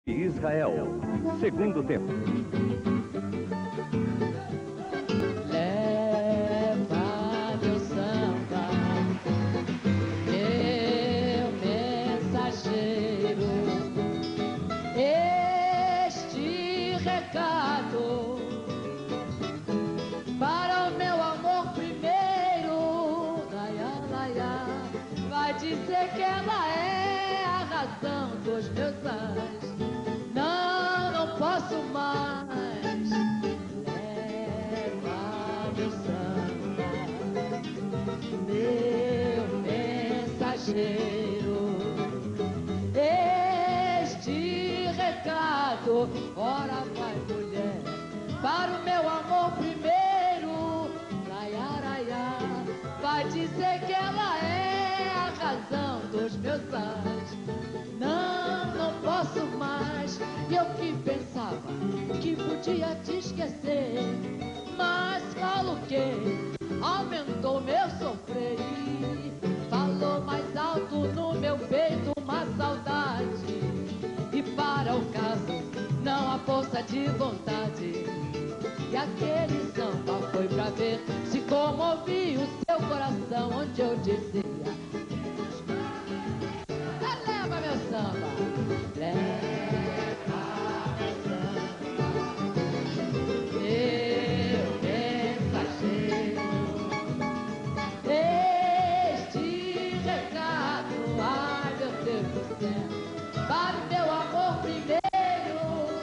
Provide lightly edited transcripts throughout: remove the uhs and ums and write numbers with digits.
Israel, segundo tempo. Leva meu samba, meu mensageiro, este recado para o meu amor primeiro. Laia, laia, vai dizer que ela é a razão dos meus ais. Não posso mais. Leva meu samba, meu mensageiro, este recado. Ora vai, mulher, para o meu amor primeiro. Laiaraiá, vai dizer que ela é a razão dos meus ais. Não posso mais. E eu que pensava que podia te esquecer, mas falo que aumentou meu sofrer. Falou mais alto no meu peito uma saudade, e para o caso não há força de vontade. E aquele samba foi pra ver se comovia o seu coração, onde eu dizia: leva meu samba, leva meu samba, meu mensageiro, este recado. Ai, meu Deus do céu, para o meu amor primeiro,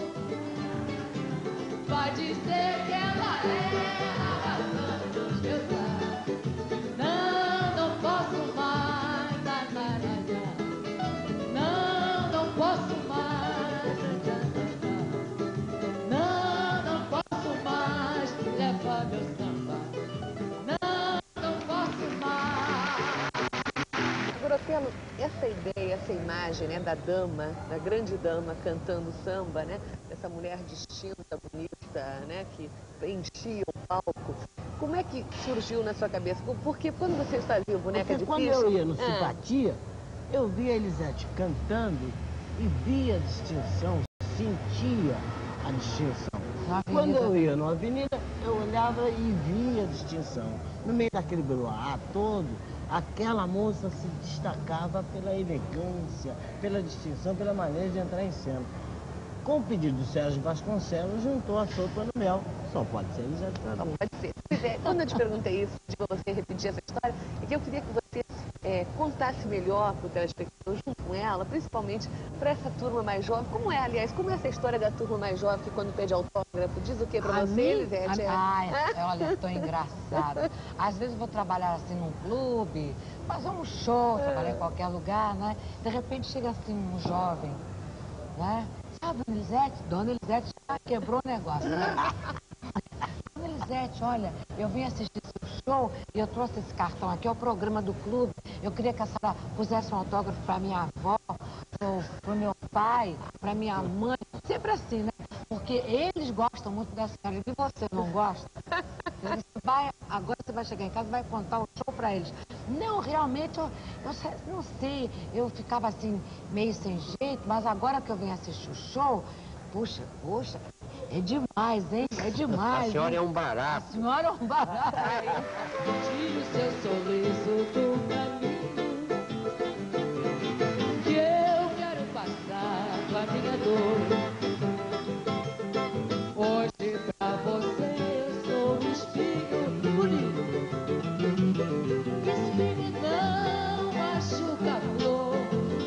vai dizer que ela é a razão dos meus anos. Não posso mais, não posso mais, não posso mais. Leva meu samba, não posso mais. Agora, Otelo, essa ideia, essa imagem, né, da dama, da grande dama cantando samba, né, dessa mulher distinta, bonita, né, que enchia o palco, como é que surgiu na sua cabeça? Porque quando vocês faziam Boneca de Piche... Quando eu ia no Simpatia, eu via a Elisete cantando e via a distinção, sentia a distinção. Quando eu ia na Avenida, eu olhava e via a distinção. No meio daquele brouhaha todo, aquela moça se destacava pela elegância, pela distinção, pela maneira de entrar em cena. Com o pedido do Sérgio Vasconcelos, juntou a sopa no mel. Só pode ser Elisete Cardoso. Só pode ser. Pois é, quando eu te perguntei isso, de você repetir essa história, é que eu queria que você contasse melhor para o telespectador, junto com ela, principalmente para essa turma mais jovem. Como é, aliás, como é essa história da turma mais jovem que quando pede autógrafo diz o que para você, Elisete? Olha, tô engraçada. Às vezes eu vou trabalhar assim num clube, fazer um show, trabalhar em qualquer lugar, né? De repente chega assim um jovem, né? Sabe, Dona Elisete já quebrou o negócio, né? Dona Elisete, olha, eu vim assistir seu show e eu trouxe esse cartão aqui, é o programa do clube. Eu queria que a senhora pusesse um autógrafo para minha avó, para o meu pai, para minha mãe. Sempre assim, né? Porque eles gostam muito da senhora e você não gosta. Agora você vai chegar em casa e vai contar o show para eles. Não, realmente, eu não sei, eu ficava assim, meio sem jeito, mas agora que eu vim assistir o show, puxa, é demais, hein? É demais. A senhora hein? é um barato. A senhora é um barato. Tire o seu sorriso do caminho, que eu quero passar com a minha dor. Hoje pra você eu sou um espinho bonito, espinho não machuca a flor.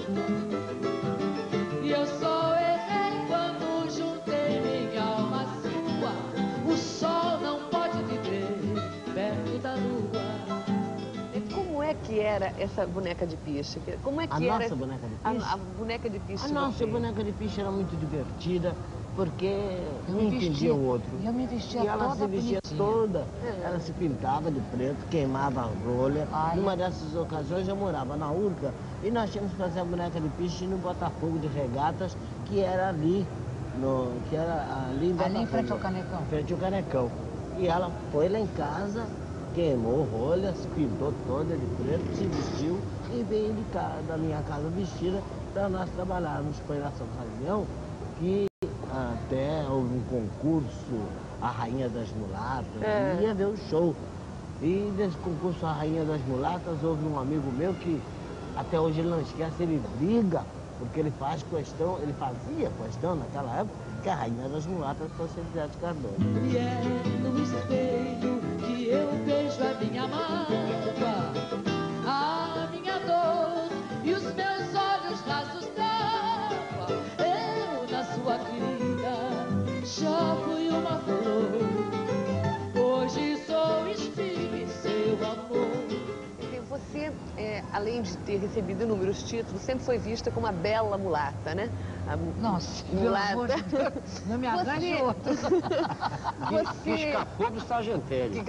E eu só errei quando juntei minha alma à sua. O sol não pode viver perto da lua. E como é que era essa boneca de piche? Como é que A era nossa boneca de piche? a boneca de piche? A nossa boneca de piche era muito divertida, porque Eu um me entendia vestia- o outro. eu me vestia E ela toda se vestia bonitinha. toda, ela se pintava de preto, queimava a rolha. Ai. Numa dessas ocasiões eu morava na Urca e nós tínhamos que fazer a boneca de piche no Botafogo de Regatas, que era ali, em Botafogo. Ali em frente ao Canecão. Em frente ao Canecão. E ela foi lá em casa, queimou rolha, se pintou toda de preto, se vestiu e veio da minha casa vestida para nós trabalharmos. Foi nessa ocasião que até houve um concurso, a Rainha das Mulatas, e ia ver o show. E nesse concurso, a Rainha das Mulatas, houve um amigo meu que até hoje ele não esquece, ele briga, porque ele fazia questão naquela época, que a Rainha das Mulatas fosse Elisete Cardoso. E é no espelho que eu vejo a minha mágoa, a minha dor e os meus olhos rasos d'água. Eu, na sua querida, já fui uma flor, hoje sou espinho em seu amor. Você, além de ter recebido inúmeros títulos, sempre foi vista como a bela mulata, né? Nossa, mulata. pelo amor de Deus, não me arranje outro. Que escapou do Sargentelli.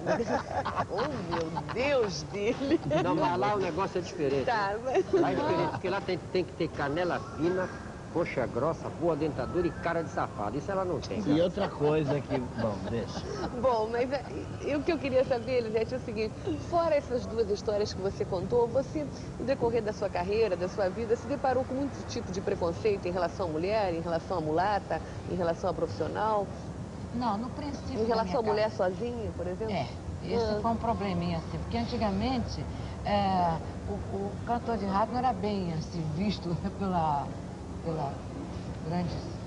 Oh, meu Deus dele! Não, mas lá o negócio é diferente. Tá, mas... Lá é diferente, porque lá tem que ter canela fina, coxa grossa, boa dentadura e cara de safado. Isso ela não tem. E outra coisa que... Bom, deixa. Bom, mas o que eu queria saber, Elisete, é o seguinte. Fora essas duas histórias que você contou, você, no decorrer da sua carreira, da sua vida, se deparou com muito tipo de preconceito em relação à mulher, em relação à mulata, em relação à profissional? Não, no princípio. Em relação à da minha mulher sozinha, por exemplo? Isso foi um probleminha, assim, porque antigamente o cantor de rádio não era bem assim, visto pela grande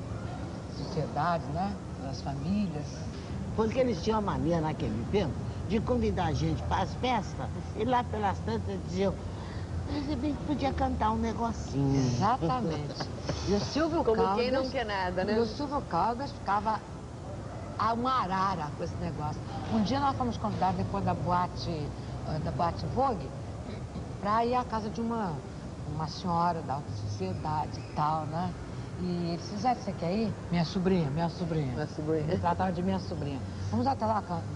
sociedade, né? Pelas famílias. Porque eles tinham a mania naquele tempo de convidar a gente para as festas e lá pelas tantas diziam, mas bem que podia cantar um negocinho. Exatamente. E o Silvio Como Caldas... quem não quer nada, né? E o Silvio Caldas ficava uma arara com esse negócio. Um dia nós fomos convidados, depois da boate Vogue, para ir à casa de uma senhora da alta sociedade e tal, né? E eles fizeram, você quer ir? Minha sobrinha. Minha sobrinha. Eles trataram de minha sobrinha. Vamos até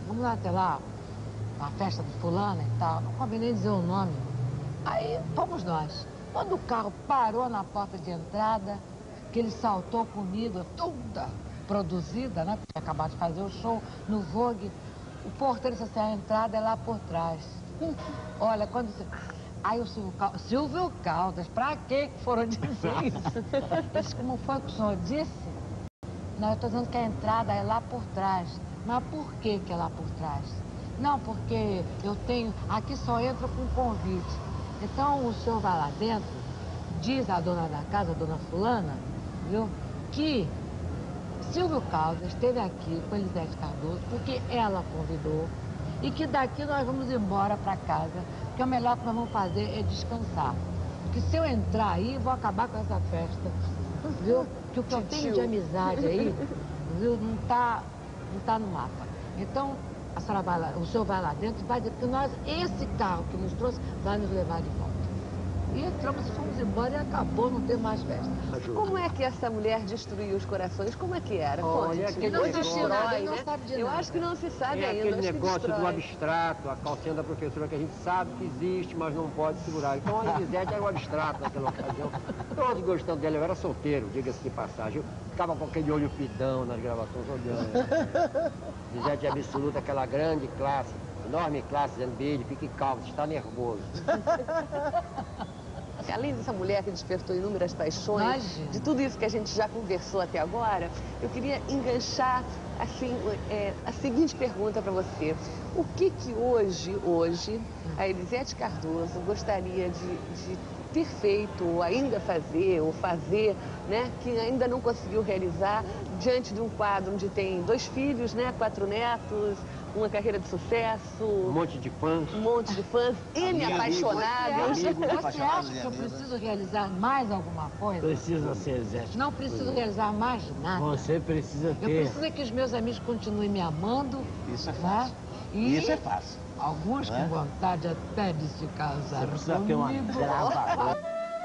lá, a festa do fulano e tal. Não combinei dizer o nome. Aí fomos nós. Quando o carro parou na porta de entrada, que ele saltou comigo, toda produzida, né? Porque tinha acabado de fazer o show no Vogue. O porteiro disse assim, a entrada é lá por trás. Olha, quando... Aí o Silvio Caldas, pra que foram dizer isso? Disse, como foi que o senhor disse? Não, eu estou dizendo que a entrada é lá por trás. Mas por que é lá por trás? Não, porque eu tenho... Aqui só entra com convite. Então o senhor vai lá dentro, diz a dona da casa, a dona fulana, viu? Que Silvio Caldas esteve aqui com Elisete Cardoso porque ela convidou e que daqui nós vamos embora para casa, porque o melhor que nós vamos fazer é descansar. Porque se eu entrar aí, vou acabar com essa festa, viu? Que o que eu tenho de amizade aí, viu? Não tá no mapa. Então, a senhora vai lá, o senhor vai lá dentro e vai dizer que nós, esse carro que nos trouxe, vai nos levar de volta. E entramos, fomos embora e acabou, não tem mais festa. Como é que essa mulher destruiu os corações? Como é que era? Olha, Conte. aquele Não negócio- destrói, Ele não né? sabe de Eu nada. acho que não se sabe É ainda. aquele acho que negócio do destrói. abstrato, a calcinha da professora que a gente sabe que existe, mas não pode segurar. Então a Elisete era o abstrato naquela ocasião. Todos gostando dela, eu era solteiro, diga-se de passagem. Eu ficava com aquele olho pidão nas gravações olhando. Elisete é absoluta, aquela grande classe, enorme classe, dizendo, beijo, fique calmo, você está nervoso. Além dessa mulher que despertou inúmeras paixões, Imagina. de tudo isso que a gente já conversou até agora, eu queria enganchar assim, a seguinte pergunta para você. O que hoje, a Elisete Cardoso gostaria de ter feito, ou ainda fazer, né, que ainda não conseguiu realizar, diante de um quadro onde tem 2 filhos, né, 4 netos, uma carreira de sucesso, Um monte de fãs. um monte de fãs, N apaixonados. Você acha que eu preciso realizar mais alguma coisa? Precisa ser Elisete. Não preciso realizar mais nada. Você precisa Eu ter. preciso que os meus amigos continuem me amando. Isso é né? fácil. E Isso é fácil. alguns Né? com vontade até de se casar Você precisa ter uma comigo. gravadora.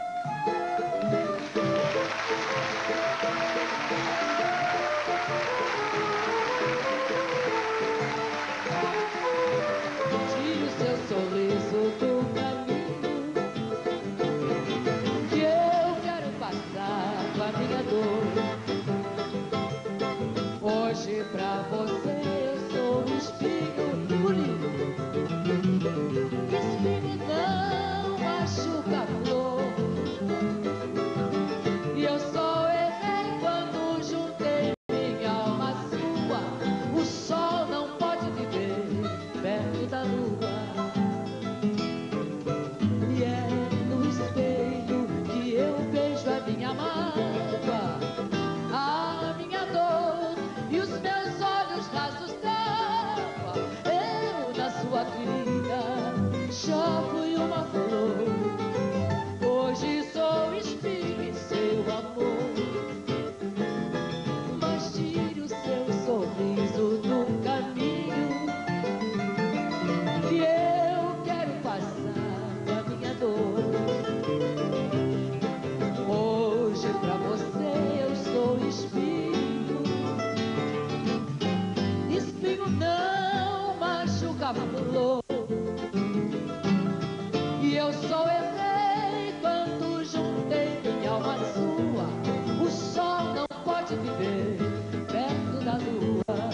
Tire o seu sorriso do caminho, que eu quero passar com a minha dor. Hoje pra você eu sou um espinho bonito, que espinho não machuca a flor. espinho. Espinho não machuca flor. E eu só errei quando juntei minha alma à sua. O sol não pode viver perto da lua.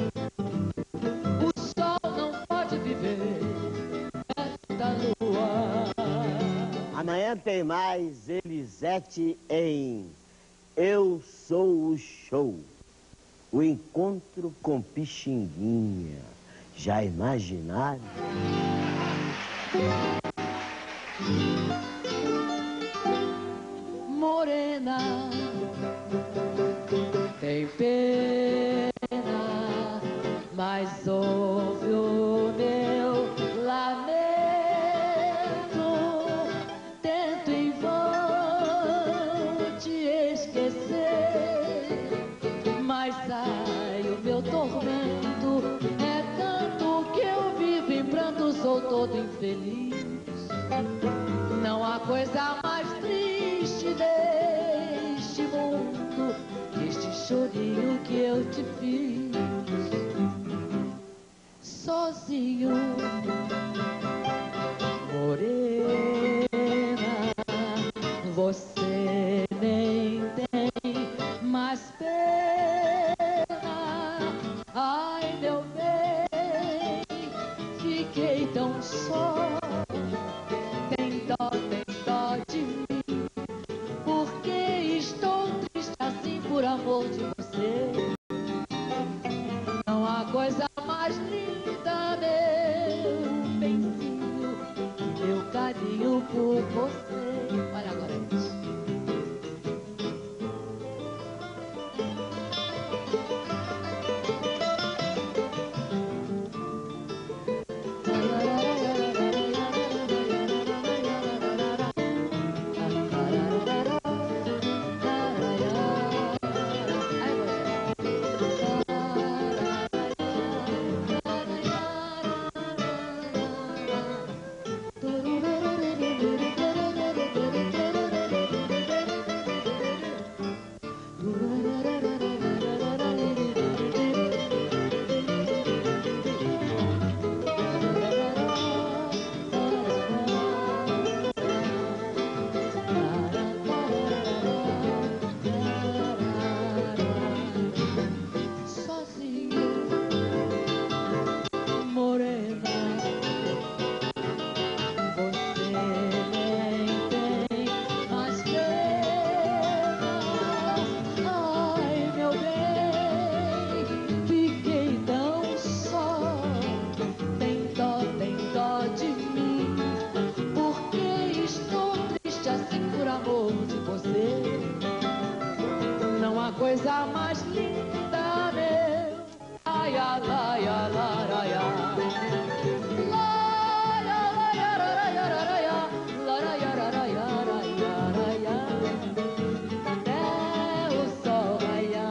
O sol não pode viver perto da lua. Amanhã tem mais Elisete em Eu Sou o Show. O encontro com Pixinguinha. Já imaginaram? Morena, tem pena, mas ouve o meu lamento. Tento em vão te esquecer, mas ai, o meu tormento é tanto que eu vivo em pranto, sou todo infeliz. Não há coisa mais triste deste mundo que este chorinho que eu te fiz sozinho. Morena, você nem tem mais pena. Ai, meu bem, fiquei tão só. Tem dó de mim, porque estou triste assim por amor de você. Não há coisa mais linda, meu benzinho, meu carinho por você. Olha agora isso. Coisa mais linda, meu. Ai, ai, ai, ai, ai, ai, ai. Até o sol raiar.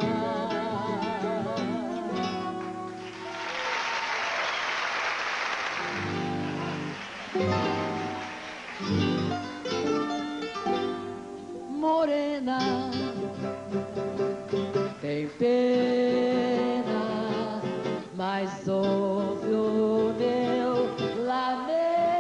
Morena, tem pena, mas ouve o meu lamento.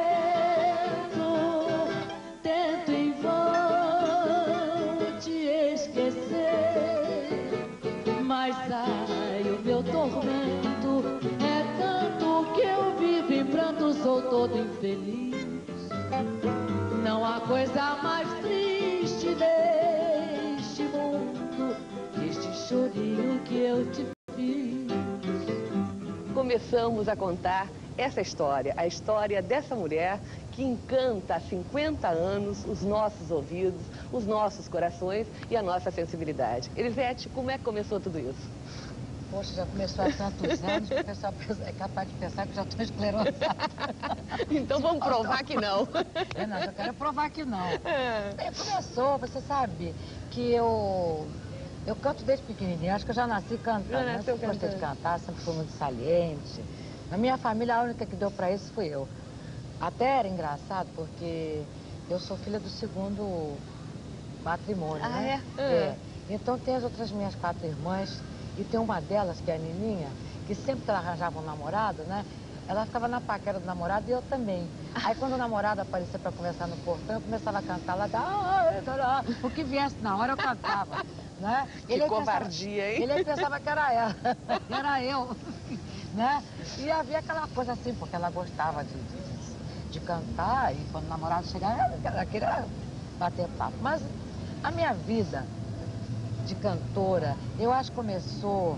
Tento em vão te esquecer, mas ai, o meu tormento é tanto que eu vivo em pranto, sou todo infeliz. Não há coisa mais triste deste mundo que este chorinho que eu te fiz. Começamos a contar essa história, a história dessa mulher que encanta há 50 anos os nossos ouvidos, os nossos corações e a nossa sensibilidade. Elisete, como é que começou tudo isso? Poxa, já começou há tantos anos que o pessoal é capaz de pensar que eu já estou esclerosada. Então vamos provar que não. Não, eu quero provar que não. Começou, você sabe, que eu canto desde pequenininha, acho que eu já nasci cantando. Já nasceu sempre gostei de cantando. cantar, sempre fui muito saliente. Na minha família, a única que deu pra isso fui eu. Até era engraçado, porque eu sou filha do segundo matrimônio, né? É? Então tem as outras minhas 4 irmãs, e tem uma delas, que é a Nininha, que sempre que ela arranjava um namorado, né? Ela ficava na paquera do namorado e eu também. Aí quando o namorado aparecia para conversar no portão, eu começava a cantar lá, o que viesse na hora eu cantava, né? Que covardia, hein? Ele pensava que era ela, que era eu, né? E havia aquela coisa assim, porque ela gostava de cantar, e quando o namorado chegava, ela queria bater papo. Mas a minha vida de cantora, eu acho que começou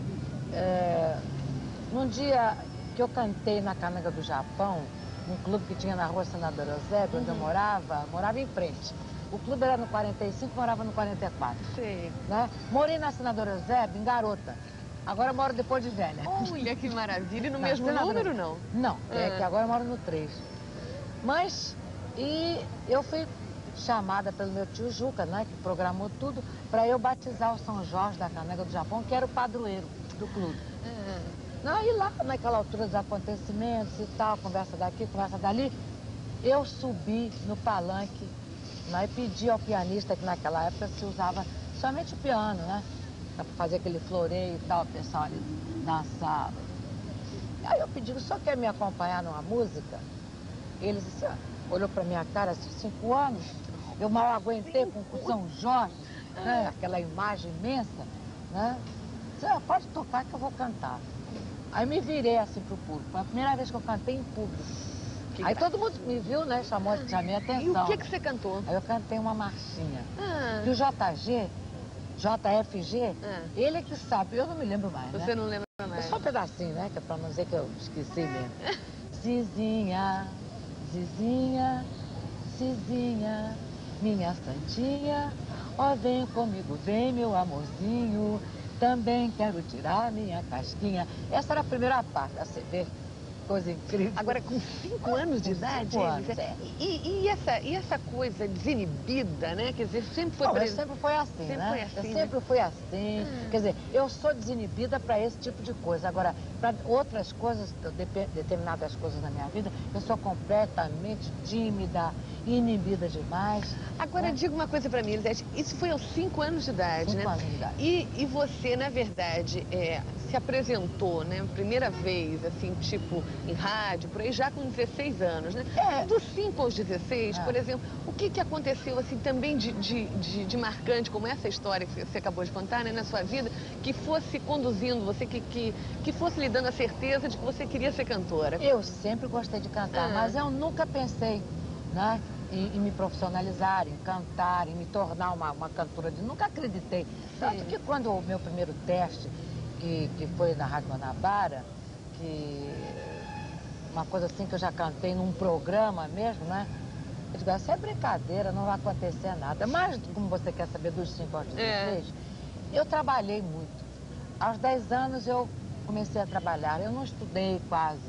num dia que eu cantei na Câmara do Japão, num clube que tinha na rua Senador Eusébio, onde eu morava em frente. O clube era no 45, morava no 44. Sei. Né? Morei na Senador Eusébio, em garota. Agora eu moro depois de velha. Olha que maravilha. E no mesmo número, não? Não, é que agora eu moro no 3. Mas, e eu fui chamada pelo meu tio Juca, né, que programou tudo, para eu batizar o São Jorge da Câmara do Japão, que era o padroeiro do clube. Não, e lá, naquela altura dos acontecimentos e tal, conversa daqui, conversa dali, eu subi no palanque, né, e pedi ao pianista, que naquela época se usava somente o piano, né? Para fazer aquele floreio e tal, o pessoal ali dançava. Aí eu pedi, o senhor quer me acompanhar numa música? Ele disse, olhou para minha cara, assim, 5 anos, eu mal aguentei com o São Jorge, né? Aquela imagem imensa, né? Disse, pode tocar que eu vou cantar. Aí me virei assim pro público. Foi a primeira vez que eu cantei em público. Aí todo mundo me viu, né? Chamei a atenção. E o que você cantou? Aí eu cantei uma marchinha. E o JFG, ele é que sabe, eu não me lembro mais, né? Você não lembra mais? Só um pedacinho, né? Que é pra não dizer que eu esqueci mesmo. Zizinha, Zizinha, Zizinha, minha santinha, ó vem comigo, vem meu amorzinho, também quero tirar minha casquinha. Essa era a primeira parte, você vê, coisa incrível. Agora, com 5 anos de idade, 5 anos, e essa coisa desinibida, né? Quer dizer, sempre foi... Eu sempre foi assim, sempre né? Foi assim, eu sempre fui assim. Quer dizer, eu sou desinibida para esse tipo de coisa. Agora, para outras coisas, determinadas coisas na minha vida, eu sou completamente tímida, inibida demais. Agora, diga uma coisa para mim, Elisete, isso foi aos 5 anos de idade, 5 né? anos de idade. E você, na verdade, se apresentou, né? Primeira vez, assim, tipo, em rádio, por aí, já com 16 anos, né? Dos 5 aos 16, por exemplo, o que aconteceu, assim, também de marcante, como essa história que você acabou de contar, né? Na sua vida, que fosse conduzindo você, que fosse lhe dando a certeza de que você queria ser cantora? Eu sempre gostei de cantar, mas eu nunca pensei, né? Em me profissionalizar, em cantar, em me tornar uma cantora. Nunca acreditei. Tanto que quando o meu primeiro teste, que foi na Rádio Guanabara, que uma coisa assim que eu já cantei num programa mesmo, né? Eu digo, essa é brincadeira, não vai acontecer nada. Mas, como você quer saber, dos 5 aos 16, eu trabalhei muito. Aos 10 anos eu comecei a trabalhar, eu não estudei quase.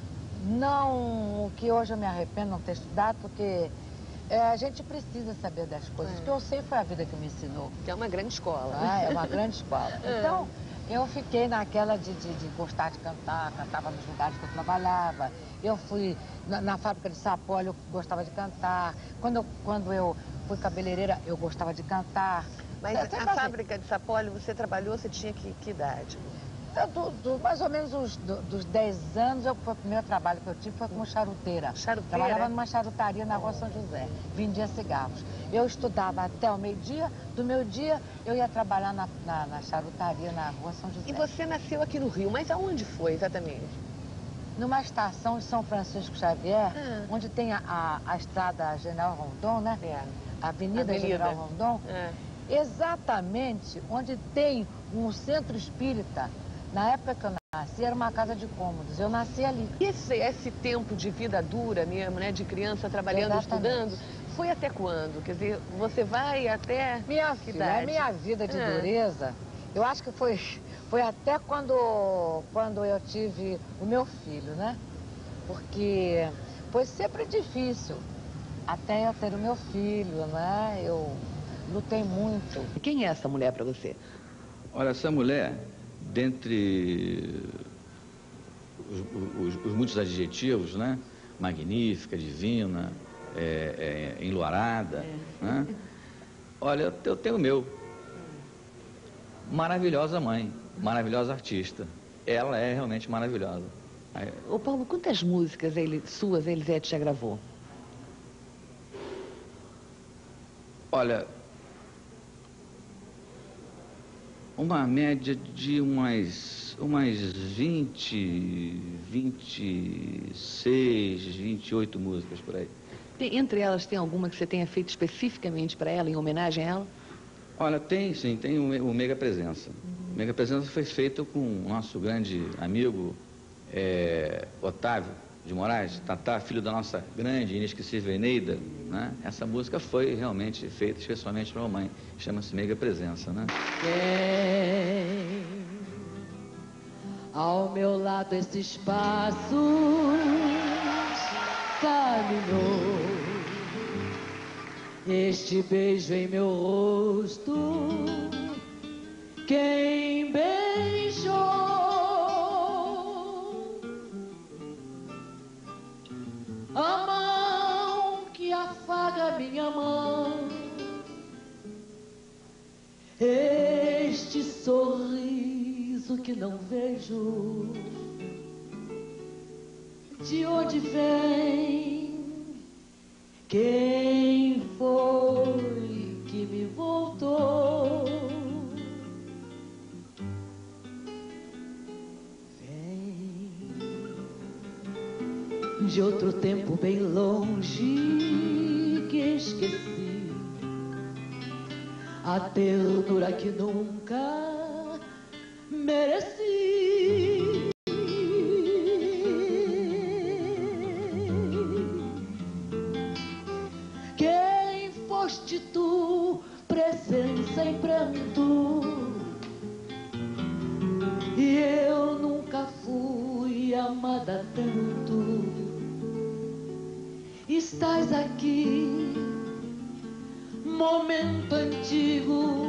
Não, o que hoje eu me arrependo de não ter estudado, porque a gente precisa saber das coisas. O que eu sei foi a vida que me ensinou. Que é uma grande escola. É uma grande escola. Então, eu fiquei naquela de gostar de cantar, cantava nos lugares que eu trabalhava. Eu fui na fábrica de Sapólio, eu gostava de cantar. Quando eu fui cabeleireira, eu gostava de cantar. Mas a fábrica de Sapólio, você trabalhou, você tinha que idade? Mais ou menos dos 10 anos, o primeiro trabalho que eu tive foi como charuteira. Trabalhava numa charutaria na Rua São José, vendia cigarros. Eu estudava até o meio-dia, do meio-dia eu ia trabalhar na charutaria na Rua São José. E você nasceu aqui no Rio, mas aonde foi exatamente? Numa estação de São Francisco Xavier, onde tem a estrada General Rondon, né? A Avenida General Rondon. Exatamente onde tem um centro espírita. Na época que eu nasci, era uma casa de cômodos. Eu nasci ali. E esse tempo de vida dura mesmo, né? De criança trabalhando, estudando, foi até quando? Quer dizer, você vai até... Minha filha, a minha vida de dureza, eu acho que foi até quando eu tive o meu filho, né? Porque foi sempre difícil até eu ter o meu filho, né? Eu lutei muito. Quem é essa mulher para você? Olha, essa mulher, dentre os muitos adjetivos, né? Magnífica, divina, enluarada, né? Olha, eu tenho o meu. maravilhosa mãe, maravilhosa artista. Ela é realmente maravilhosa. Ô Paulo, quantas músicas suas Elisete já gravou? Olha, uma média de umas 26, 28 músicas por aí. Entre elas, tem alguma que você tenha feito especificamente para ela, em homenagem a ela? Olha, tem sim, tem o Mega Presença. O Mega Presença foi feito com o nosso grande amigo Otávio de Moraes, Tatá, filho da nossa grande e inesquecível Eneida, né? Essa música foi realmente feita especialmente para a mamãe, chama-se Mega Presença, né? Quem ao meu lado esses passos caminhou, este beijo em meu rosto, quem beijou a mão que afaga minha mão, este sorriso que não vejo, de onde vem, quem foi que me voltou? Vem de outro tempo bem longe que esqueci, a ternura que nunca mereci. Quem foste tu, presença em pranto, e eu nunca fui amada tanto. Estás aqui, momento antigo,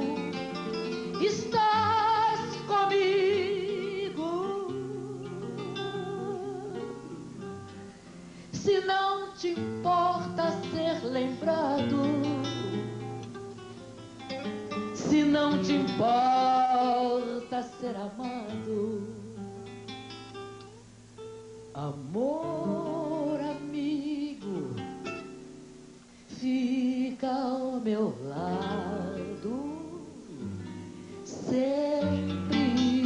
estás comigo. Se não te importa ser lembrado, se não te importa ser amado, amor amigo, fica ao meu lado sempre.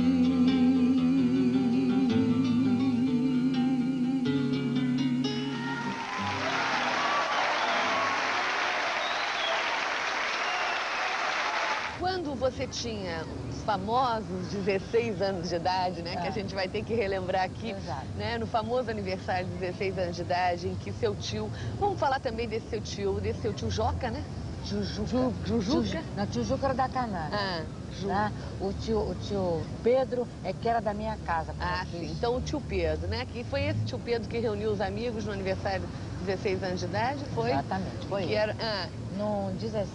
Quando você tinha os famosos 16 anos de idade, né? Que a gente vai ter que relembrar aqui, né? No famoso aniversário de 16 anos de idade, em que seu tio... Vamos falar também desse seu tio Joca, né? Jujuca? Não, tio Juca era da Canaã. Né? O tio Pedro que era da minha casa. Sim. Então o tio Pedro, né? Que foi esse tio Pedro que reuniu os amigos no aniversário de 16 anos de idade, foi? Exatamente, foi. Que era, no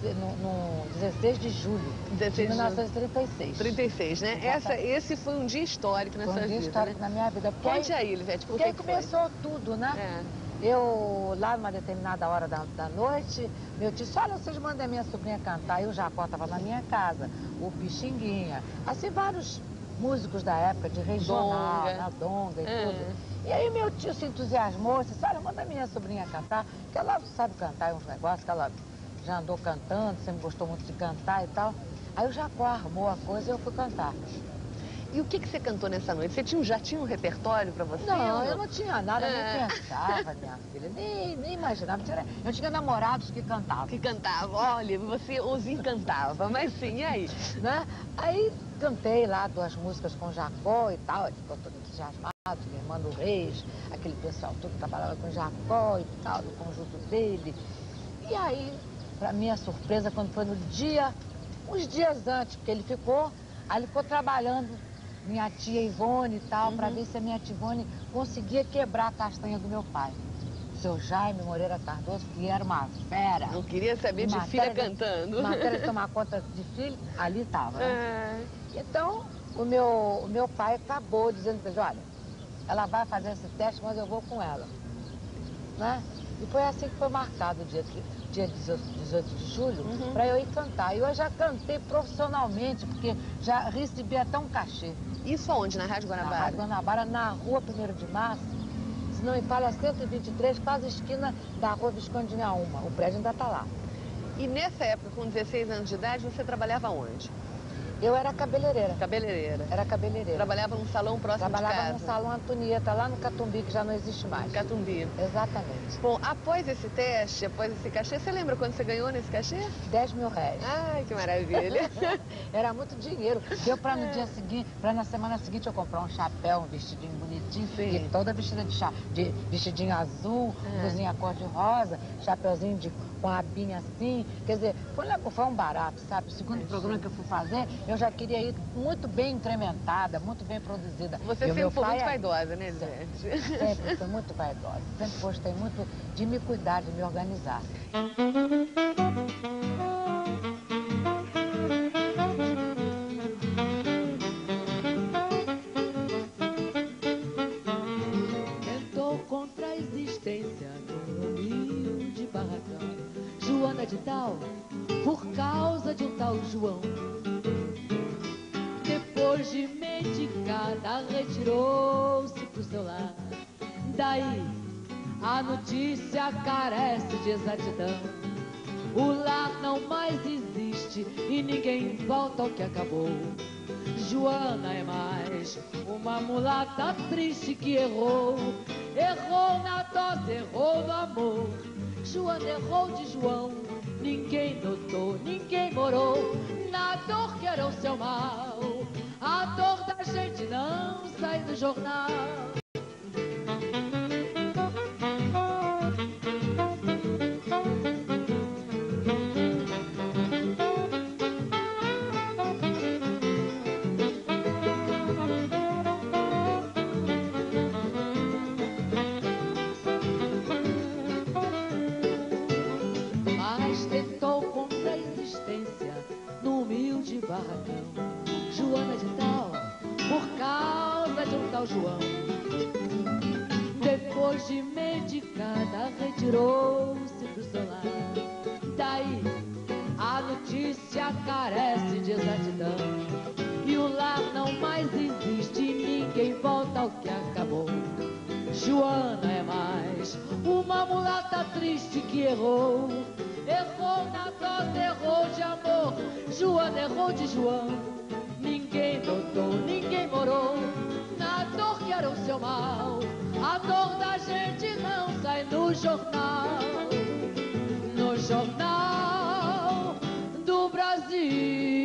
16 de julho de 1936. 36, né? Esse foi um dia histórico na sua vida, Foi um dia histórico, né? Na minha vida. Conte aí, Elisete, porque aí começou tudo, né? Eu, lá numa determinada hora da noite, meu tio disse, olha, vocês mandem a minha sobrinha cantar. E o Jacó estava na minha casa, o Pixinguinha, assim, vários músicos da época, de regional, na Donga e tudo. E aí meu tio se entusiasmou, disse, olha, manda a minha sobrinha cantar, que ela sabe cantar uns negócios, que ela já andou cantando, sempre gostou muito de cantar e tal. Aí o Jacó armou a coisa e eu fui cantar. E o que você cantou nessa noite? Você já tinha um repertório pra você? Não, eu não tinha nada, nem pensava, minha filha, nem imaginava. Eu tinha namorados que cantavam. Que cantavam, olha, você os encantava, mas sim, e aí? Né? Aí cantei lá 2 músicas com o Jacó e tal, ele ficou todo entusiasmado, minha irmã do Reis, aquele pessoal todo trabalhava com o Jacó e tal, no conjunto dele. E aí, pra minha surpresa, quando foi no dia, uns dias antes, porque ele ficou trabalhando, minha tia Ivone e tal, para ver se a minha tia Ivone conseguia quebrar a castanha do meu pai. O seu Jaime Moreira Cardoso, que era uma fera. Não queria saber de filha cantando. Matéria de tomar conta de filho, ali estava, né? Então, o meu pai acabou dizendo para ele, olha, ela vai fazer esse teste, mas eu vou com ela. Né? E foi assim que foi marcado o dia 18 de julho, para eu ir cantar. E eu já cantei profissionalmente, porque já recebi até um cachê. Isso aonde? Na Rádio Guanabara? Na Rádio Guanabara, na rua 1º de Março, se não me falha, 123, quase esquina da rua Visconde de Inhaúma. O prédio ainda está lá. E nessa época, com 16 anos de idade, você trabalhava onde? Eu era cabeleireira. Cabeleireira. Era cabeleireira. Trabalhava num salão próximo de casa? Trabalhava num salão Antonieta, lá no Catumbi, que já não existe mais. Catumbi. Exatamente. Bom, após esse teste, após esse cachê, você lembra quando você ganhou nesse cachê? 10 mil reais. Ai, que maravilha. Era muito dinheiro. Deu para no dia seguinte, para na semana seguinte eu comprar um chapéu, um vestidinho bonitinho. Sim. E toda vestida de vestidinho azul, blusinha cor-de-rosa, chapéuzinho com a abinha assim. Quer dizer, foi um barato, sabe? O segundo programa que eu fui fazer, eu já queria ir muito bem incrementada, muito bem produzida. Você sempre foi muito vaidosa, né, gente? Sempre fui muito vaidosa. Sempre gostei muito de me cuidar, de me organizar. Tentou contra a existência num humilde barracão. Joana de Tal, por causa de um tal João. Depois de medicada, retirou-se pro seu lar. Daí, a notícia carece de exatidão. O lar não mais existe e ninguém volta ao que acabou. Joana é mais uma mulata triste que errou. Errou na dose, errou no amor. Joana errou de João. Ninguém notou, ninguém morou na dor que era o seu mal. A dor da gente não sai do jornal. Mas tentou contra a existência no humilde barracão. Joana de Tal, por causa de um tal João. Depois de medicada, retirou-se pro seu lar. Daí, a notícia carece de exatidão. E o lar não mais existe e ninguém volta ao que acabou. Joana é mais uma mulata triste que errou. Errou na dose, errou de amor. Joana errou de João. Ninguém notou, ninguém morou na dor que era o seu mal. A dor da gente não sai no jornal. No jornal do Brasil.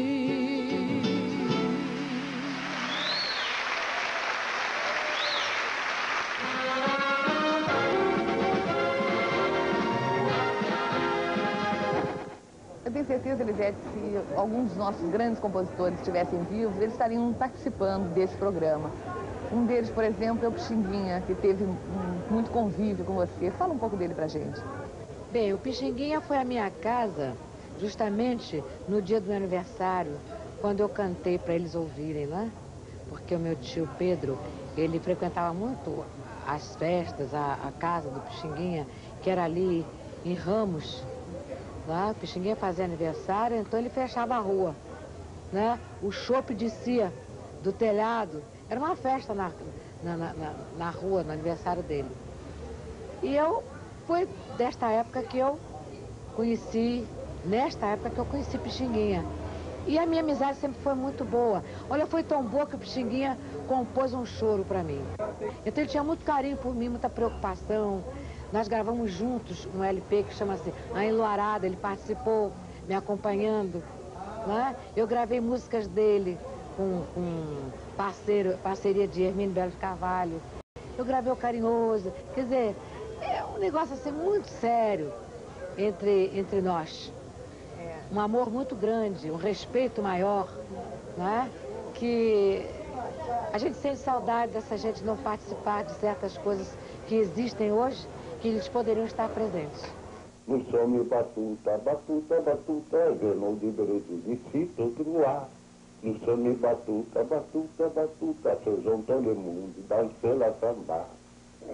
Eu tenho certeza, Elisete, se alguns dos nossos grandes compositores estivessem vivos, eles estariam participando desse programa. Um deles, por exemplo, é o Pixinguinha, que teve muito convívio com você. Fala um pouco dele pra gente. Bem, o Pixinguinha foi à minha casa justamente no dia do meu aniversário, quando eu cantei para eles ouvirem, né? Porque o meu tio Pedro, ele frequentava muito as festas, a casa do Pixinguinha, que era ali em Ramos. Né? O Pixinguinha fazia aniversário, então ele fechava a rua. Né? O chope descia do telhado. Era uma festa na rua, no aniversário dele. E foi desta época que eu conheci, Pixinguinha. E a minha amizade sempre foi muito boa. Olha, foi tão boa que o Pixinguinha compôs um choro para mim. Então ele tinha muito carinho por mim, muita preocupação. Nós gravamos juntos um LP que chama-se A Enluarada, ele participou me acompanhando. Né? Eu gravei músicas dele com parceria de Hermínio Belo de Carvalho. Eu gravei o Carinhoso. Quer dizer, é um negócio assim muito sério entre nós. Um amor muito grande, um respeito maior, né? Que a gente sente saudade dessa gente não participar de certas coisas que existem hoje, que eles poderiam estar presentes. No some batuta, batuta, batuta, venom de brejo de cito truar. No some batuta, batuta, batuta, seus Antônio Mundo, dançando a sambar.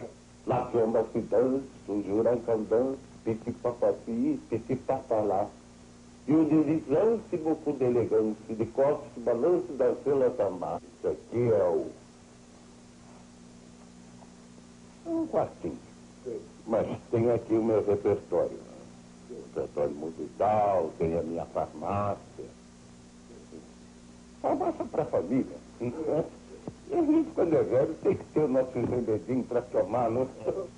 lá samba se dança, o jurancão dança, pipi-papapi, pipi-papalá. E o deslizante, buco de elegância, de costas, balanço da cela tambá. Isso aqui é um quartinho. Mas tem aqui o meu repertório. O repertório musical, tem a minha farmácia. Farmácia para a família. E a gente, quando é velho, tem que ter o nosso remedinho para tomar. Não?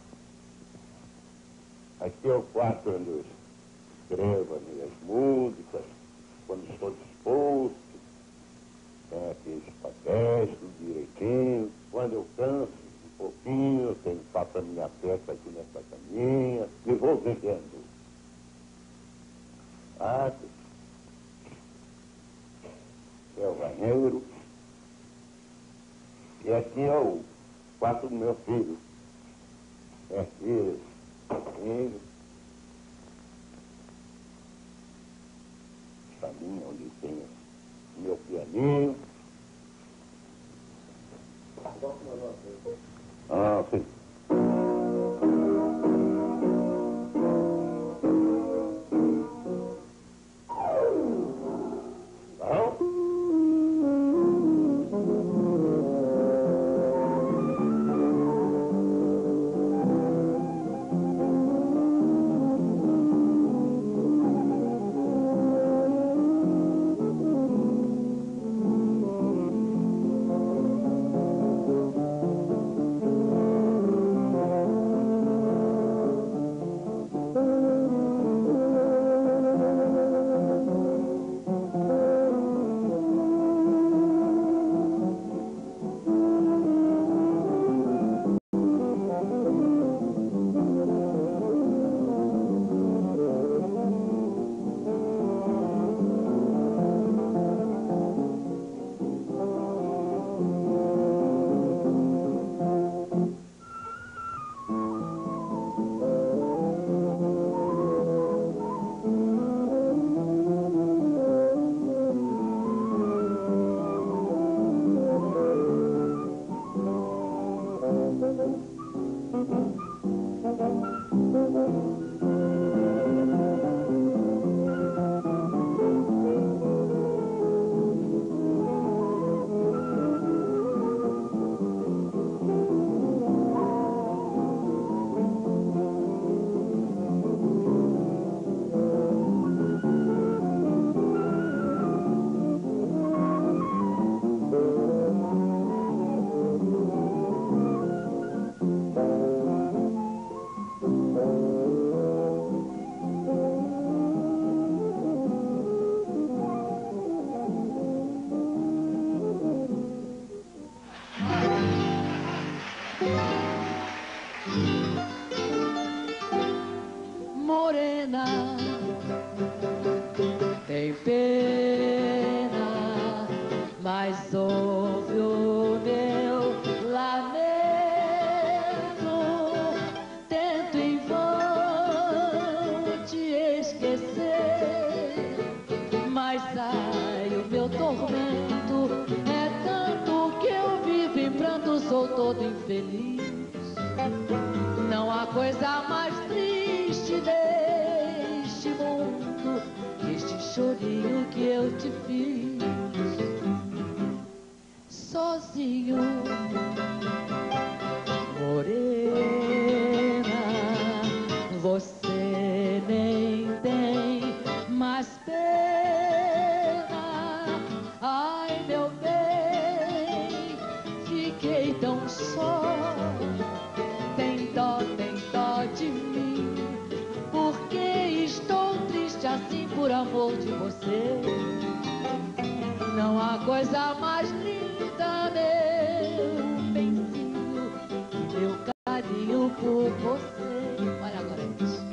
Aqui é o quarto onde eu escrevo as minhas músicas, quando estou disposto. Tem aqui os papéis, tudo direitinho. Quando eu canso um pouquinho, eu tenho faço a minha festa aqui nessa caminha e vou vivendo. É o banheiro. E aqui é o quarto do meu filho. É filho. Caminho onde tem meu pianinho. Ah, sim. Morena, tem pena, mas ouve o meu lamento. Tento em vão te esquecer, mas ai, o meu tormento é tanto que eu vivo em pranto, sou todo infeliz. Não há coisa mais triste deste mundo que este chorinho que eu te fiz sozinho. Morena, você nem tem mais pena. Ai, meu bem, fiquei tão só. Tem dó de mim, porque estou triste assim por amor de você. Não há coisa mais linda, meu benzinho, que meu carinho por você. Olha agora isso.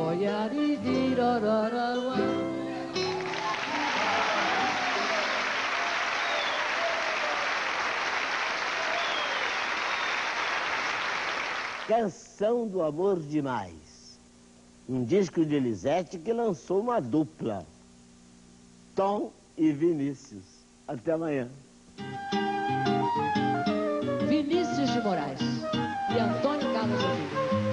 Canção do Amor Demais. Um disco de Elisete que lançou uma dupla. Tom e Vinícius. Até amanhã. Vinícius de Moraes e Antônio Carlos Jobim.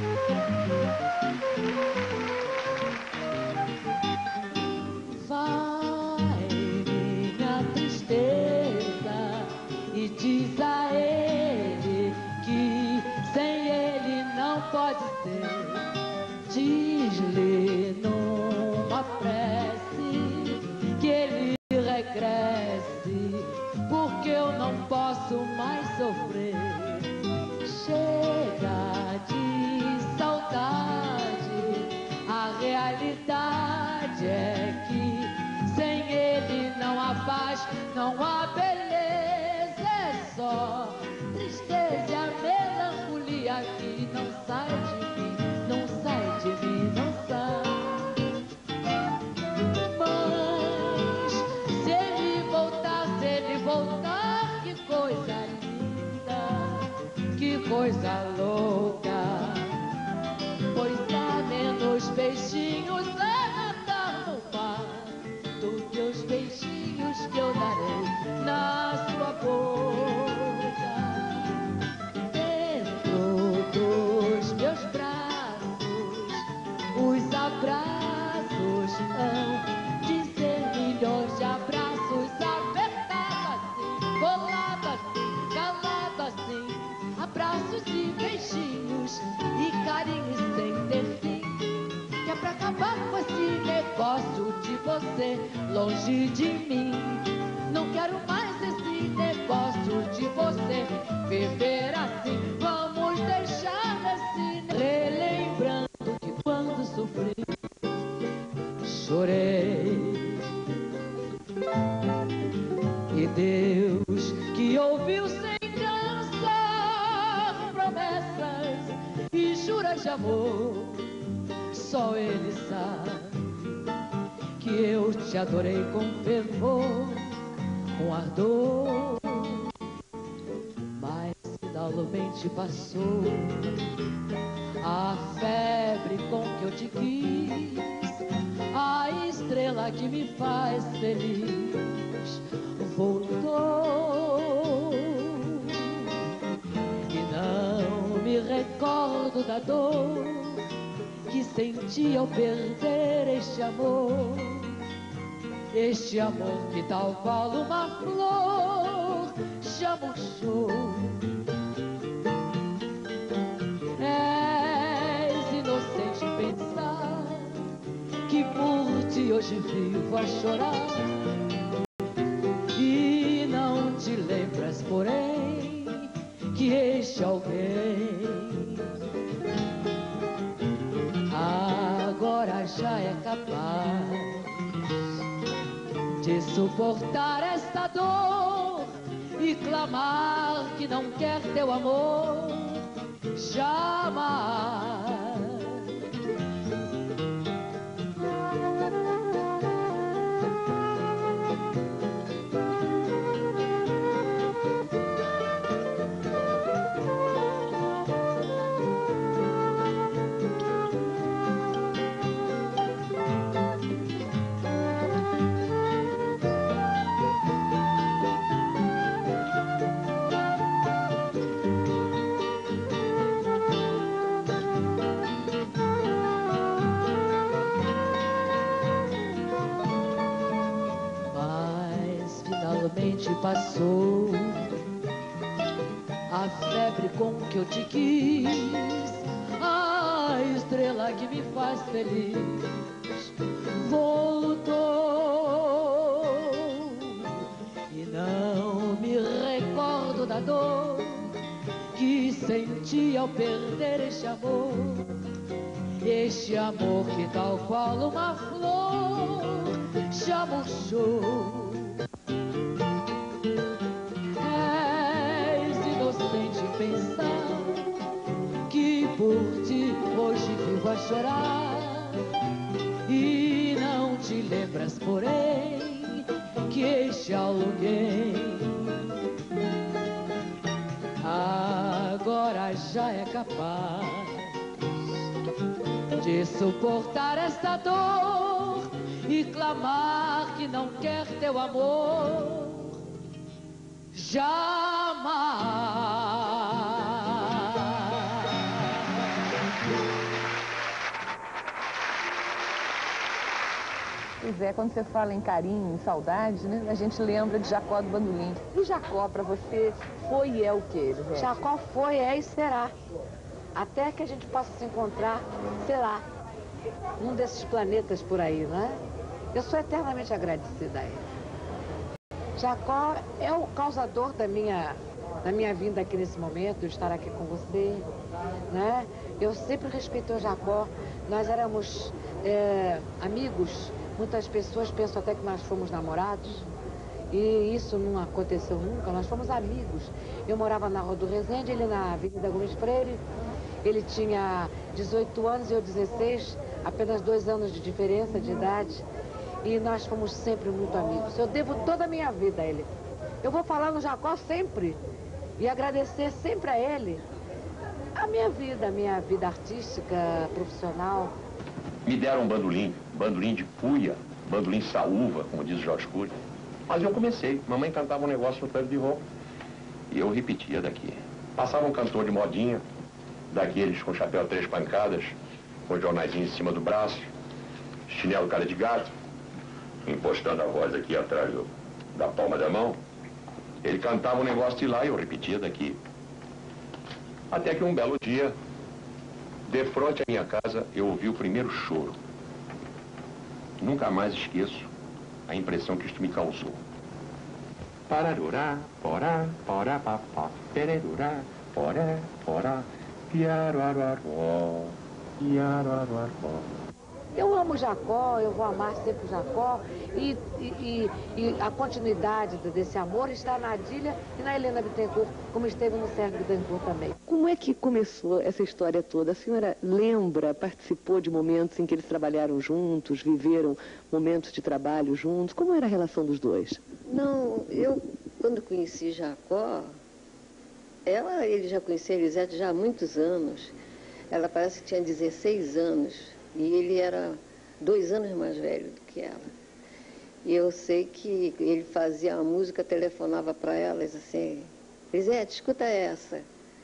Vai minha tristeza e diz a ele que sem ele não pode ser. Diz-lhe numa prece que ele regresse, porque eu não posso mais sofrer. Chega de saudade, a realidade é que sem ele não há paz, não há beleza, é só tristeza e a melancolia que não sai de mim, não sai de mim, não sai. Mas se ele voltar, que coisa linda, que coisa louca. Pois há menos beijinhos a nadar no mar do que os beijinhos que eu darei na sua boca. Dentro dos meus braços, os abraços hão de ser milhões de abraços, apertado assim, colado assim, calado assim, abraços e beijinhos e carinhos sem ter fim. Que é pra acabar com esse negócio de você longe de mim. Não quero mais esse negócio de você viver assim. Vamos deixar esse relembrando que quando sofri, chorei. E Deus que ouviu sem cansar promessas e juras de amor, só Ele sabe que eu te adorei com fervor, com ardor. Mas finalmente passou a febre com que eu te quis, a estrela que me faz feliz voltou. E não me recordo da dor que senti ao perder este amor que tal qual uma flor já murchou. És inocente em pensar que por ti hoje vivo a chorar, e não te lembras, porém, que este alguém agora já é capaz de suportar esta dor e clamar que não quer teu amor jamais. Passou a febre com que eu te quis, a estrela que me faz feliz voltou. E não me recordo da dor que senti ao perder este amor que tal qual uma flor já murchou. Pensar que por ti hoje vivo a chorar, porém, que este alguém agora já é capaz de suportar esta dor e clamar que não quer teu amor jamais. Pois é, quando você fala em carinho, em saudade, né, a gente lembra de Jacó do Bandolim. E Jacó, para você, foi e é o quê, Elisete? Jacó foi, é e será. Até que a gente possa se encontrar, será, num desses planetas por aí, não é? Eu sou eternamente agradecida a ele. Jacó é o causador da minha vinda aqui nesse momento, de estar aqui com você, né? Eu sempre respeitei o Jacó. Nós éramos amigos. Muitas pessoas pensam até que nós fomos namorados. E isso não aconteceu nunca. Nós fomos amigos. Eu morava na Rua do Resende, ele na Avenida Gomes Freire. Ele tinha 18 anos e eu 16, apenas 2 anos de diferença de idade. E nós fomos sempre muito amigos. Eu devo toda a minha vida a ele. Eu vou falar no Jacó sempre e agradecer sempre a ele a minha vida artística, profissional. Me deram um bandolim de puia, bandolim saúva, como diz o Jorge Cury. Mas eu comecei. Mamãe cantava um negócio no Ferro de Roupa e eu repetia daqui. Passava um cantor de modinha, daqueles com chapéu 3 pancadas, com jornaizinho em cima do braço, chinelo cara de gato, impostando a voz aqui atrás da palma da mão. Ele cantava um negócio de lá e eu repetia daqui. Até que um belo dia, de frente à minha casa, eu ouvi o primeiro choro. Nunca mais esqueço a impressão que isto me causou. Pararurá, porá, porá, papá, pererurá, poré, porá, piaruaruaró, piaruaruaró. Eu amo Jacó, eu vou amar sempre o Jacó e a continuidade desse amor está na Adília e na Helena Bittencourt, como esteve no Sérgio Bittencourt também. Como é que começou essa história toda? A senhora lembra, participou de momentos em que eles trabalharam juntos, viveram momentos de trabalho juntos? Como era a relação dos dois? Não, eu, quando conheci Jacó, ele já conhecia a Elisete já há muitos anos. Ela parece que tinha 16 anos. E ele era 2 anos mais velho do que ela. E eu sei que ele fazia a música, telefonava para ela e dizia assim, Elisete, escuta essa.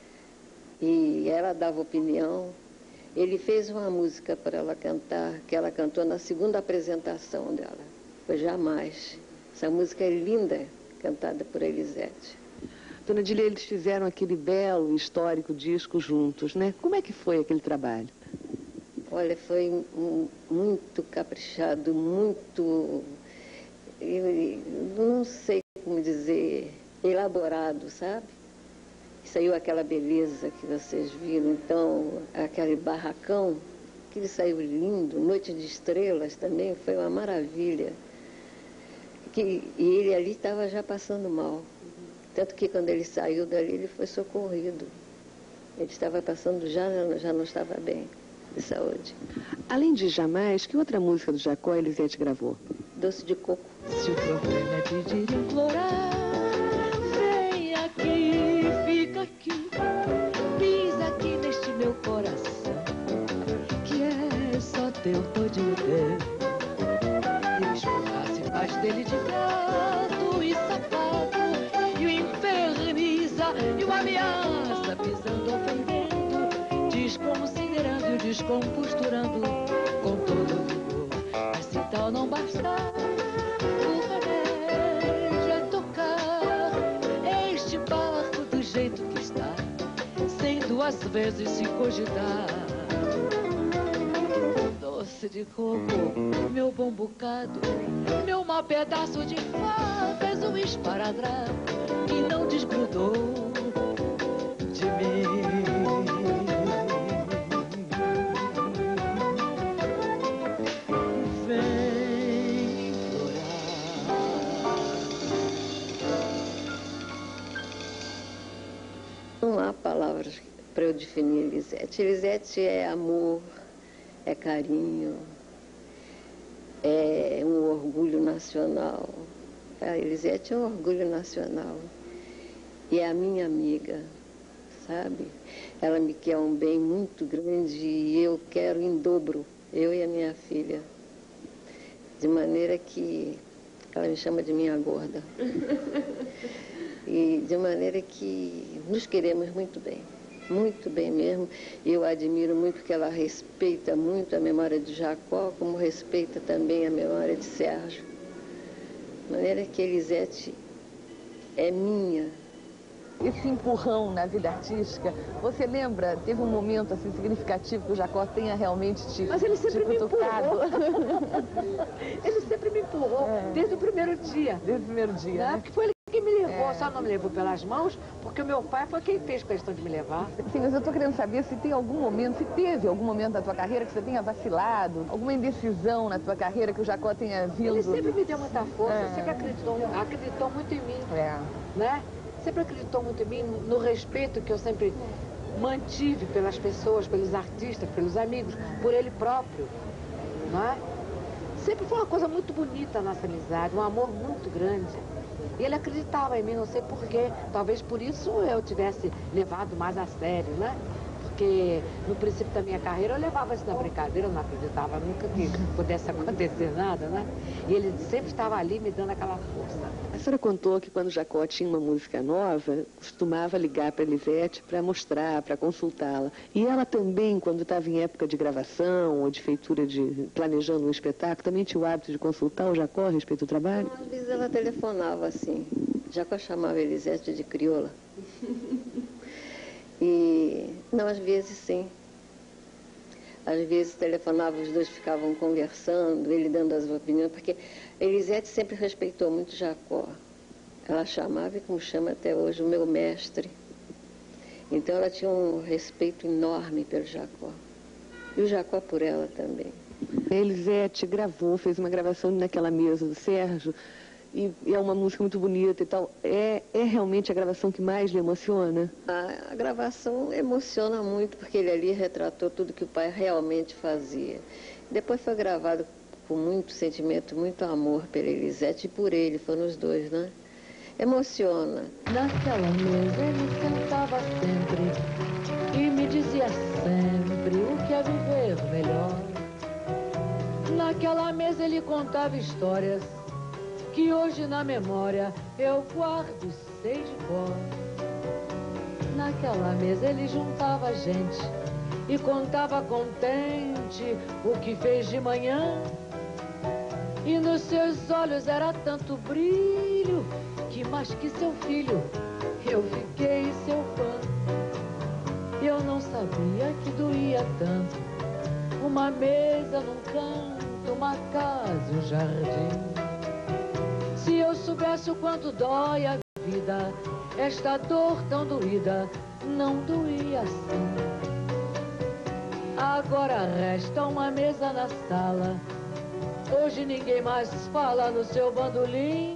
E ela dava opinião. Ele fez uma música para ela cantar, que ela cantou na 2ª apresentação dela. Foi Jamais. Essa música é linda, cantada por Elisete. Dona Adília, eles fizeram aquele belo, histórico disco juntos, né? Como é que foi aquele trabalho? Olha, foi muito caprichado, muito, eu não sei como dizer, elaborado, sabe? Saiu aquela beleza que vocês viram, então, aquele barracão, que ele saiu lindo, Noite de Estrelas também, foi uma maravilha. E ele ali estava já passando mal, tanto que quando ele saiu dali, ele foi socorrido. Ele estava passando, já não estava bem. De saúde. Além de Jamais, que outra música do Jacó Elisete gravou? Doce de Coco. Se o problema é pedir e implorar, vem aqui, fica aqui, pisa aqui neste meu coração, que é só teu, todinho teu. Desculpa, se faz dele de gato e sapato, e o inferniza, e o ameaça, pisando, ofendendo, desconsiderando e o descomposturando com todo o vigor. Mas se tal não bastar, o remédio é tocar este barco do jeito que está, sem 2 vezes se cogitar. Doce de coco, meu bom bocado, meu mau pedaço de favas, um esparadrapo que não desgrudou de mim. Não há palavras para eu definir Elisete. Elisete é amor, é carinho, é um orgulho nacional. A Elisete é um orgulho nacional. E é a minha amiga, sabe? Ela me quer um bem muito grande e eu quero em dobro, eu e a minha filha. De maneira que ela me chama de minha gorda. E de maneira que nos queremos muito bem mesmo. E eu admiro muito que ela respeita muito a memória de Jacó, como respeita também a memória de Sérgio. De maneira que Elisete é minha. Esse empurrão na vida artística, você lembra, teve um momento assim significativo que o Jacó tenha realmente te Mas ele sempre me cutucado? Ele sempre me empurrou, desde o primeiro dia. Desde o primeiro dia, né? Porque foi ele que me levou, só não me levou pelas mãos, porque o meu pai foi quem fez questão de me levar. Sim, mas eu tô querendo saber se tem algum momento, se teve algum momento da tua carreira que você tenha vacilado, alguma indecisão na tua carreira que o Jacó tenha vindo... Ele sempre me deu muita força, sempre acreditou muito em mim, né? Sempre acreditou muito em mim, no respeito que eu sempre mantive pelas pessoas, pelos artistas, pelos amigos, por ele próprio, não é? Sempre foi uma coisa muito bonita a nossa amizade, um amor muito grande. E ele acreditava em mim, não sei porquê, talvez por isso eu tivesse levado mais a sério, né? Porque no princípio da minha carreira eu levava isso na brincadeira, eu não acreditava nunca que pudesse acontecer nada, né? E ele sempre estava ali me dando aquela força. A senhora contou que quando Jacó tinha uma música nova, costumava ligar para a Elisete para mostrar, para consultá-la. E ela também, quando estava em época de gravação ou de feitura, planejando um espetáculo, também tinha o hábito de consultar o Jacó a respeito do trabalho? Às vezes ela telefonava assim. Jacó chamava a Elisete de crioula. E, não, às vezes sim. Às vezes telefonava, os dois ficavam conversando, ele dando as opiniões, porque Elisete sempre respeitou muito Jacó. Ela chamava, e como chama até hoje, o meu mestre. Então ela tinha um respeito enorme pelo Jacó. E o Jacó por ela também. A Elisete gravou, fez uma gravação naquela mesa do Sérgio, e é uma música muito bonita e tal. É realmente a gravação que mais lhe emociona? A gravação emociona muito, porque ele ali retratou tudo que o pai realmente fazia. Depois foi gravado com muito sentimento, muito amor pela Elisete e por ele, foram os dois, né? Emociona. Naquela mesa ele sentava sempre e me dizia sempre o que é viver melhor. Naquela mesa ele contava histórias que hoje na memória eu guardo e sei de cor. Naquela mesa ele juntava gente e contava contente o que fez de manhã. E nos seus olhos era tanto brilho que mais que seu filho eu fiquei seu fã. Eu não sabia que doía tanto uma mesa num canto, uma casa e um jardim. Se eu soubesse o quanto dói a vida, esta dor tão doída não doía assim. Agora resta uma mesa na sala, hoje ninguém mais fala no seu bandolim.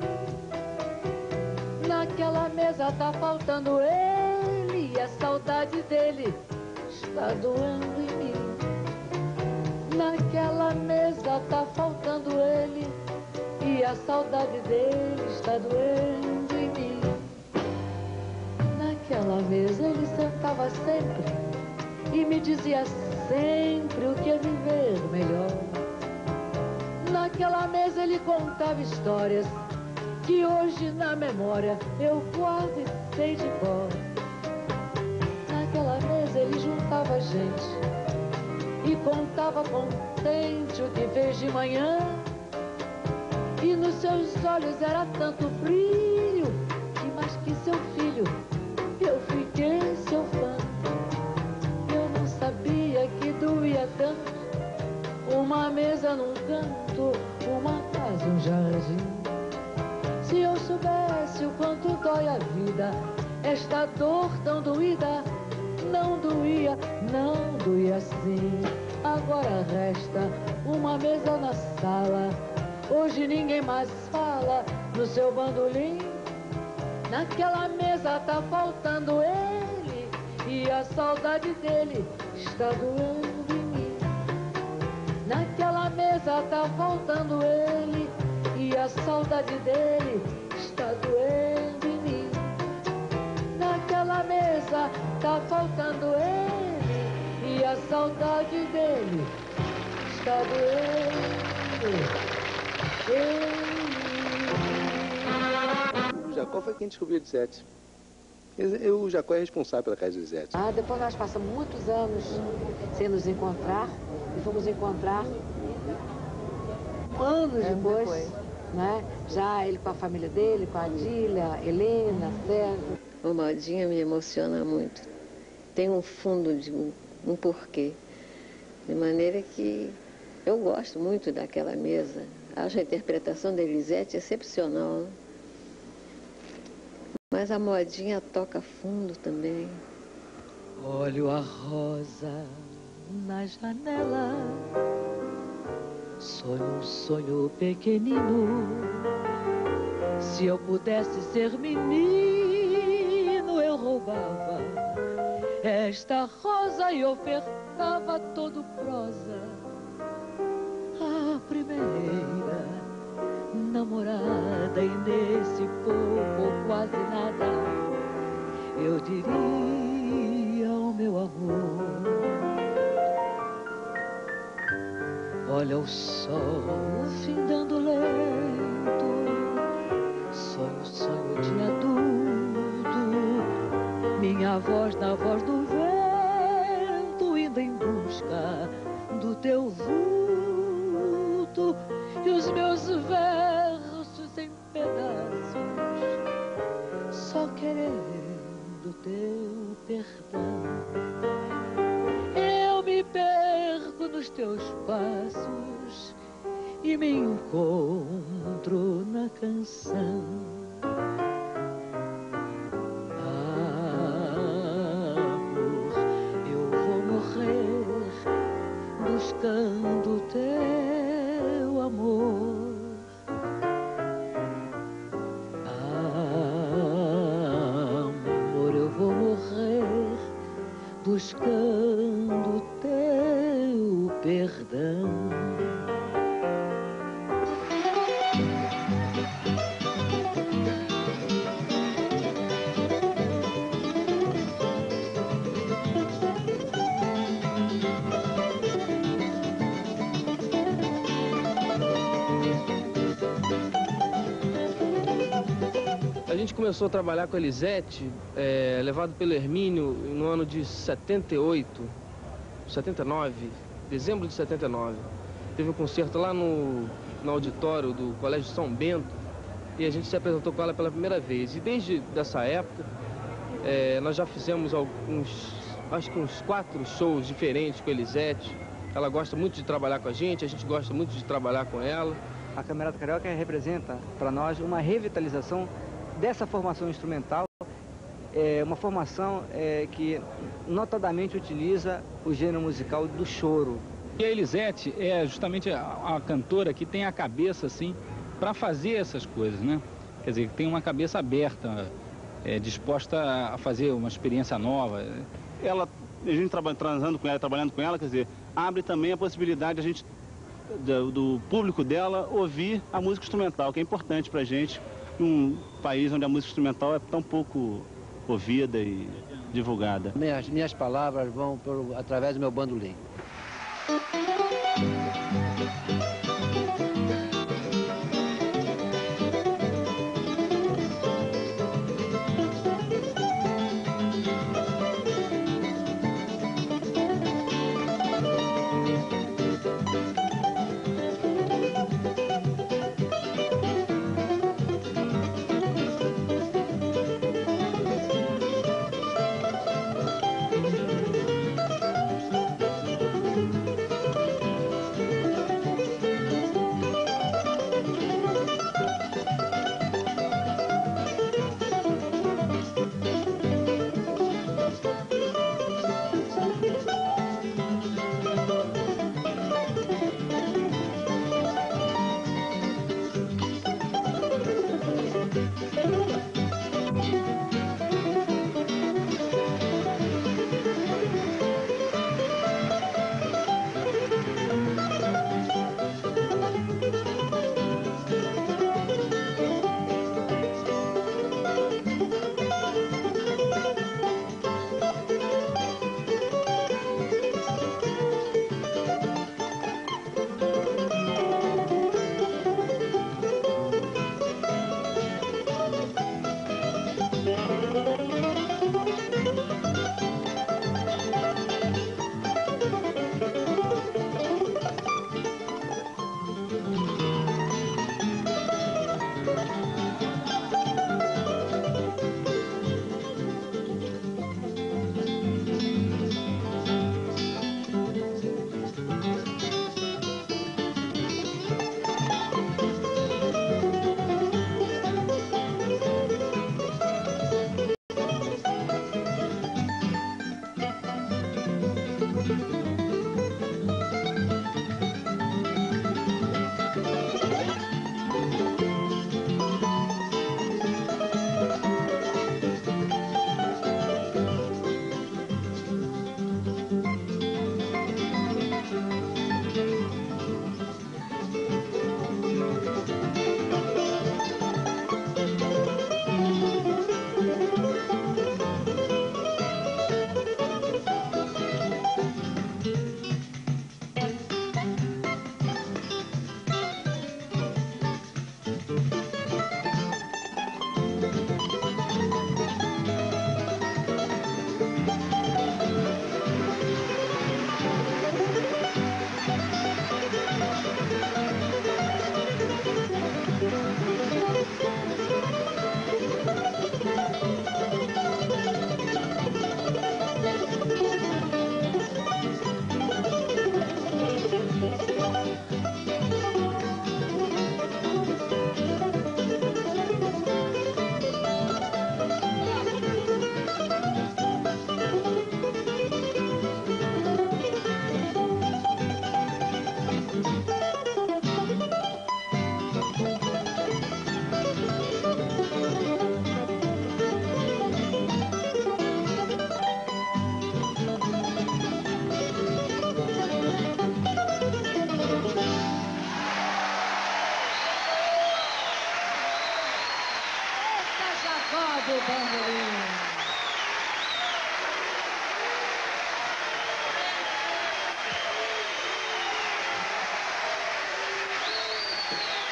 Naquela mesa tá faltando ele e a saudade dele está doendo em mim. Naquela mesa tá faltando ele e a saudade dele está doendo em mim. Naquela mesa ele sentava sempre e me dizia sempre o que é viver melhor. Naquela mesa ele contava histórias que hoje na memória eu guardo e sei de cor. Naquela mesa ele juntava gente e contava contente o que fez de manhã. E nos seus olhos era tanto brilho que mais que seu filho eu fiquei seu fã. Eu não sabia que doía tanto uma mesa num canto, uma casa, um jardim. Se eu soubesse o quanto dói a vida, esta dor tão doída não doía, não doía assim. Agora resta uma mesa na sala, hoje ninguém mais fala no seu bandolim. Naquela mesa tá faltando ele e a saudade dele está doendo em mim. Naquela mesa tá faltando ele, e a saudade dele está doendo em mim. Naquela mesa tá faltando ele, e a saudade dele está doendo em mim. O Jacó foi quem descobriu Elisete. O Jacó é responsável pela casa de Elisete. Depois nós passamos muitos anos sem nos encontrar, e fomos encontrar anos depois, né? Já ele com a família dele, com a Adília, Helena, Sérgio. O Modinha me emociona muito. Tem um fundo de um porquê. De maneira que eu gosto muito daquela mesa. Acho a interpretação da Elisete excepcional, né? Mas a Modinha toca fundo também. Olho a rosa na janela, sonho um sonho pequenino. Se eu pudesse ser menino, eu roubava esta rosa e ofertava todo prosa a primeira namorada, e nesse pouco ou quase nada eu diria ao meu amor: olha o sol findando lento, sonho, sonho de adulto, minha voz na voz do vento, indo em busca do teu vulto, e os meus versos em pedaços, só querendo teu perdão. Eu me perco nos teus passos e me encontro na canção. Amor, eu vou morrer buscando teu amor. Amor, eu vou morrer buscando teu perdão. A gente começou a trabalhar com a Elisete, levado pelo Hermínio, no ano de 79, dezembro de 79. Teve um concerto lá no auditório do Colégio São Bento, e a gente se apresentou com ela pela primeira vez. E desde essa época, nós já fizemos acho que uns 4 shows diferentes com a Elisete. Ela gosta muito de trabalhar com a gente gosta muito de trabalhar com ela. A Camerata Carioca representa para nós uma revitalização dessa formação instrumental, uma formação que notadamente utiliza o gênero musical do choro. E a Elisete é justamente a cantora que tem a cabeça assim para fazer essas coisas, né? Quer dizer, tem uma cabeça aberta, disposta a fazer uma experiência nova. A gente transando com ela, trabalhando com ela, quer dizer, abre também a possibilidade do público dela ouvir a música instrumental, que é importante pra gente, num país onde a música instrumental é tão pouco ouvida e divulgada. Minhas palavras vão através do meu bandolim.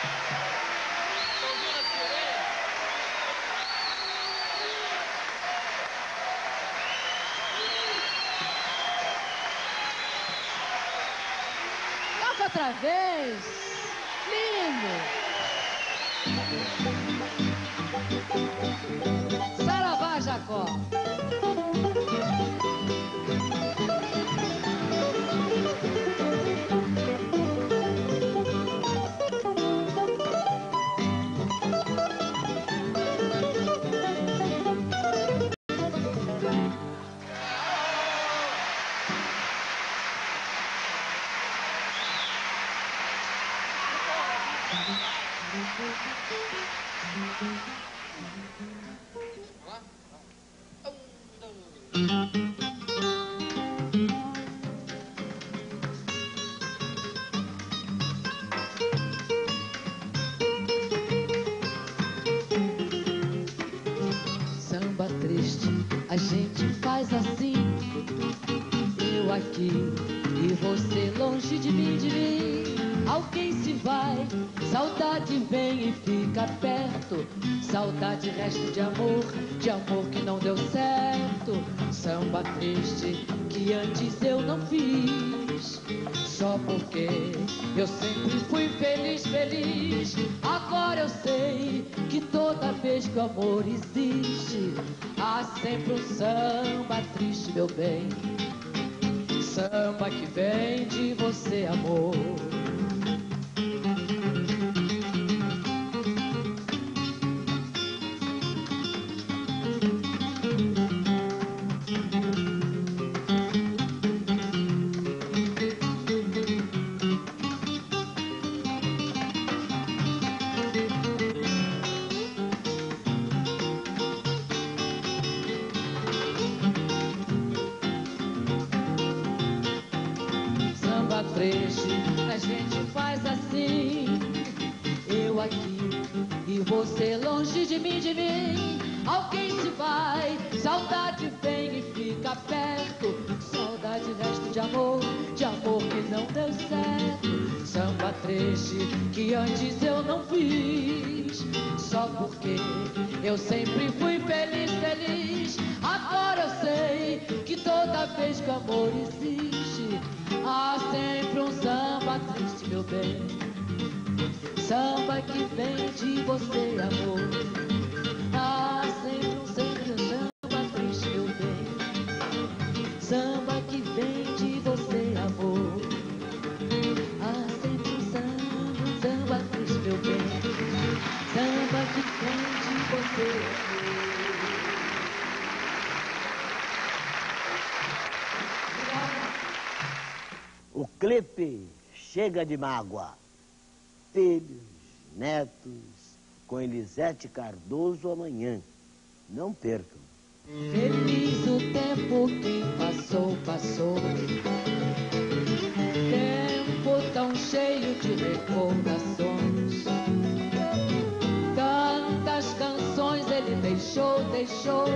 Toca outra vez. Lindo. Saravá, Jacó. Samba triste, a gente faz assim. Eu aqui e você longe de mim. Alguém se vai, saudade vem e fica perto. Saudade, resto de amor que não deu certo. Samba triste que antes eu não fiz, só porque eu sempre fui feliz, feliz. Agora eu sei que toda vez que o amor existe, há sempre um samba triste, meu bem. Samba que vem de você, amor. A gente faz assim, eu aqui e você longe de mim. Alguém se vai, saudade vem e fica perto. Saudade, resto de amor que não deu certo. Samba triste que antes eu não fiz, só porque eu sempre fui feliz, feliz. Agora eu sei que toda vez que o amor existe, há sempre um samba triste, meu bem. Samba que vem de você, amor. Há sempre um samba triste, meu bem. Samba que vem de você, amor. Há sempre um samba triste, meu bem. Samba que vem de você, amor. O clipe Chega de Mágoa. Filhos, netos, com Elisete Cardoso amanhã. Não percam. Feliz o tempo que passou, passou. Tempo tão cheio de recordações. Tantas canções ele deixou,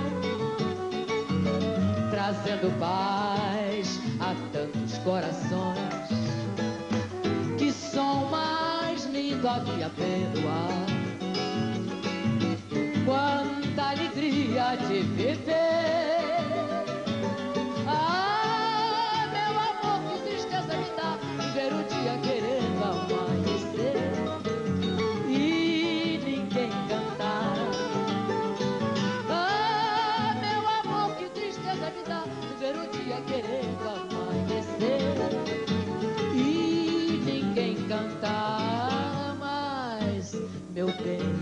trazendo paz a tantos corações. Que som mais lindo havia perdoar. Quanta alegria de viver. Ah, meu amor, que tristeza me dá ver o dia querendo amanhecer e ninguém cantar. Ah, meu amor, que tristeza me dá ver o dia querendo amanhecer e ninguém cantar mais, meu bem.